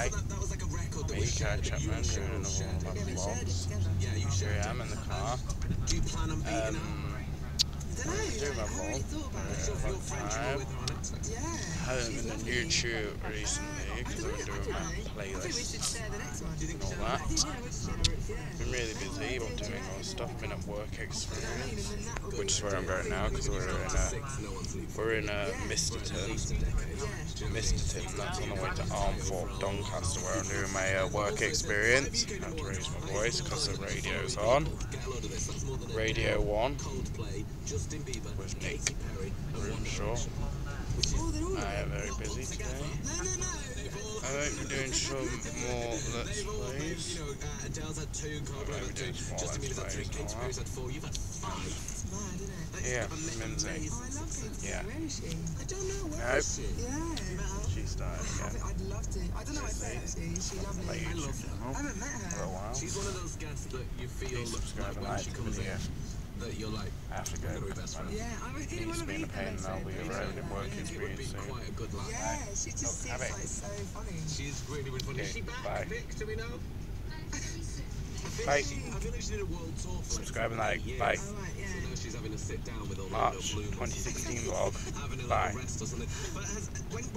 Hi. Me, Cat Chapman, doing another one of my vlogs. Here I am in the car. I'm doing my vlog for a long time. I haven't been on YouTube recently because I've been doing my playlists and all that. Been really busy, but doing all this stuff. I've been at work experience, which is where I'm going now because we're in Misterton. That's on the way to Armthorpe, Doncaster, where I'm doing my work experience. I have to raise my voice because the radio's on. Radio 1 with Nick Grimshaw. I am very busy today. I might be doing some more Let's Plays. I might be doing some more Let's Plays. Yeah, Minzy. Yeah. Nope. She started again. I'd love to. I don't know if my YouTube channel for a while. She's one of those guests that you feel please subscribe and like the video. That you're like, I have to go because it's been a pain and I'll be around in work experience soon. Yeah, she just seems like so funny. She's really, really funny. Is she back, Vic? Do we know? Bye. Subscribe and like. Bye. March 2016 vlog. Bye.